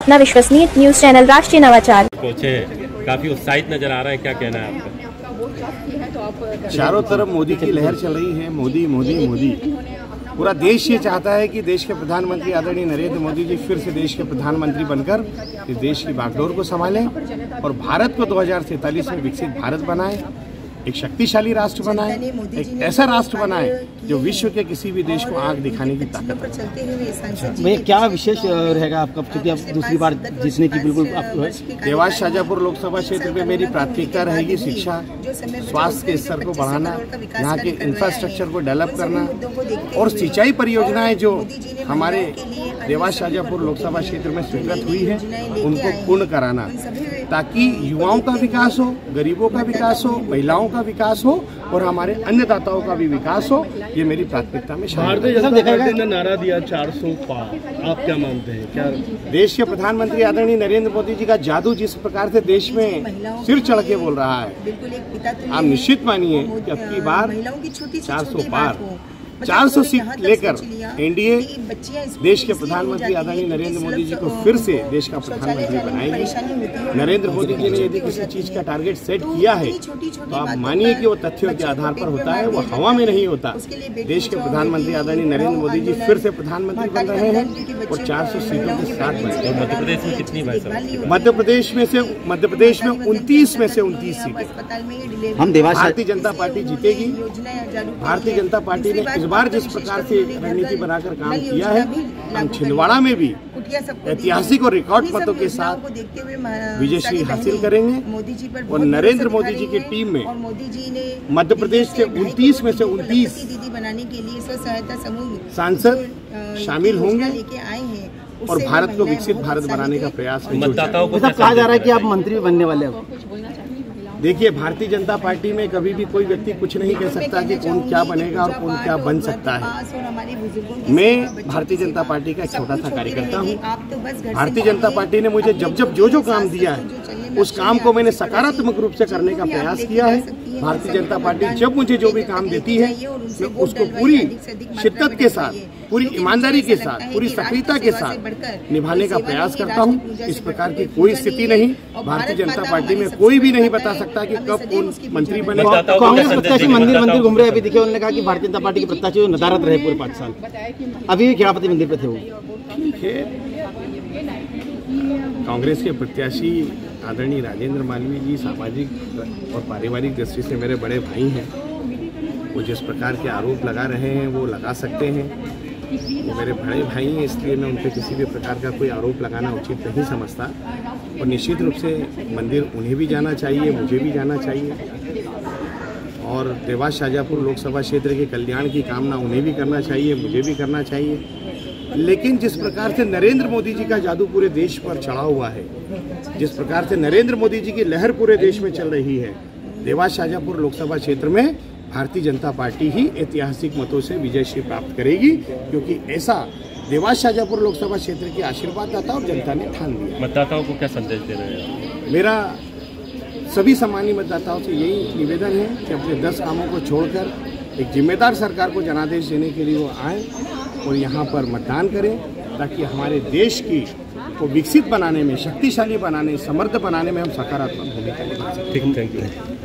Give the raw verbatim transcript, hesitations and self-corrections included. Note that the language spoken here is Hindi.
अपना विश्वसनीय न्यूज चैनल राष्ट्रीय नवाचार। पहुंचे काफी उत्साहित नजर आ रहा है, क्या कहना है आपका? चारों तरफ मोदी की लहर चल रही है। मोदी मोदी मोदी पूरा देश ये चाहता है कि देश के प्रधानमंत्री आदरणीय नरेंद्र मोदी जी फिर से देश के प्रधानमंत्री बनकर इस देश की बागडोर को संभालें और भारत को दो हज़ार सैंतालीस में विकसित भारत बनाए, एक शक्तिशाली राष्ट्र बनाए, एक ऐसा राष्ट्र बनाए जो विश्व के किसी भी देश को आंख दिखाने की ताकत रखे। भैया क्या विशेष रहेगा आपका, क्योंकि आप दूसरी बार जीतने की बिल्कुल आपको? देवास शाजापुर लोकसभा क्षेत्र में मेरी प्राथमिकता रहेगी शिक्षा, स्वास्थ्य के स्तर को बढ़ाना, यहाँ के इंफ्रास्ट्रक्चर को डेवलप करना और सिंचाई परियोजनाएं जो हमारे देवास शाजापुर लोकसभा क्षेत्र में स्वीकृत हुई है उनको पूर्ण कराना, ताकि युवाओं का विकास हो, गरीबों का विकास हो, महिलाओं का विकास हो और हमारे अन्नदाताओं का भी विकास हो। ये मेरी प्राथमिकता में शामिल है। भारतीय जनता पार्टी ने नारा दिया चार सौ पार, आप क्या मानते हैं? क्या देश के प्रधानमंत्री आदरणीय नरेंद्र मोदी जी का जादू जिस प्रकार से देश में सिर चढ़ के बोल रहा है, आप निश्चित मानिए कि अब की बार चार सौ पार चार सौ सीट लेकर एनडीए देश के प्रधानमंत्री आदरणीय नरेंद्र मोदी जी को फिर से देश का प्रधानमंत्री बनाएंगे। नरेंद्र मोदी जी ने यदि किसी चीज का टारगेट सेट किया है तो आप मानिए कि वो तथ्यों के आधार पर होता है, वो हवा में नहीं होता। देश के प्रधानमंत्री आदरणीय नरेंद्र मोदी जी फिर से प्रधानमंत्री बन रहे हैं और चार सौ सीटों के साथ बन रहे हैं। मध्य प्रदेश में कितनी भाई साहब? मध्य प्रदेश में से मध्य प्रदेश में उनतीस में से उनतीस सीटें हम देवास भारतीय जनता पार्टी जीतेगी। भारतीय जनता पार्टी ने इस बार जिस प्रकार से रणनीति बनाकर काम किया है, हम छिंदवाड़ा में भी ऐतिहासिक और रिकॉर्ड मतों के साथ विजयश्री हासिल करेंगे और नरेंद्र मोदी जी की टीम में मध्य प्रदेश के उनतीस में से उनतीस सांसद शामिल होंगे और भारत को विकसित भारत बनाने का प्रयास में मतदाताओं को कहा जा रहा है कि आप मंत्री बनने वाले हो। देखिए, भारतीय जनता पार्टी में कभी भी कोई व्यक्ति कुछ नहीं कह सकता कि कौन क्या बनेगा और कौन क्या बन सकता है। मैं भारतीय जनता पार्टी का एक छोटा सा कार्यकर्ता हूँ। भारतीय जनता पार्टी ने मुझे जब जब जो जो काम दिया है उस काम को मैंने सकारात्मक रूप से करने का प्रयास किया है। भारतीय जनता पार्टी जब मुझे जो भी काम देती है मैं उसको पूरी शिद्दत के साथ, पूरी ईमानदारी के साथ, पूरी सक्रियता के साथ निभाने का प्रयास करता हूं। इस प्रकार की कोई स्थिति नहीं। भारतीय जनता पार्टी में कोई भी नहीं बता सकता कि कब कौन मंत्री बने। कांग्रेस प्रत्याशी मंदिर मंदिर घूम रहे, अभी दिखे, उन्होंने कहा कि भारतीय जनता पार्टी के प्रत्याशी नदारत रहे पूरे पाँच साल, अभी भी खेड़ापति मंदिर पे थे वो। ठीक है, कांग्रेस के प्रत्याशी आदरणीय राजेंद्र मालवीय जी सामाजिक और पारिवारिक दृष्टि से मेरे बड़े भाई हैं। वो जिस प्रकार के आरोप लगा रहे हैं वो लगा सकते हैं, वो मेरे बड़े भाई हैं, इसलिए मैं उन पर किसी भी प्रकार का कोई आरोप लगाना उचित नहीं समझता। और निश्चित रूप से मंदिर उन्हें भी जाना चाहिए, मुझे भी जाना चाहिए और देवास शाजापुर लोकसभा क्षेत्र के कल्याण की कामना उन्हें भी करना चाहिए, मुझे भी करना चाहिए। लेकिन जिस प्रकार से नरेंद्र मोदी जी का जादू पूरे देश पर चढ़ा हुआ है, जिस प्रकार से नरेंद्र मोदी जी की लहर पूरे देश में चल रही है, देवास शाजापुर लोकसभा क्षेत्र में भारतीय जनता पार्टी ही ऐतिहासिक मतों से विजयश्री प्राप्त करेगी, क्योंकि ऐसा देवास शाजापुर लोकसभा क्षेत्र के आशीर्वाददाता और जनता ने ठान लिया। मतदाताओं को क्या संदेश दे रहे हैं? मेरा सभी सामान्य मतदाताओं से यही निवेदन है कि अपने दस कामों को छोड़कर एक जिम्मेदार सरकार को जनादेश देने के लिए वो आए और यहाँ पर मतदान करें, ताकि हमारे देश की को विकसित बनाने में, शक्तिशाली बनाने, समृद्ध बनाने में हम सकारात्मक भूमिका निभा सकें। ठीक, थैंक यू।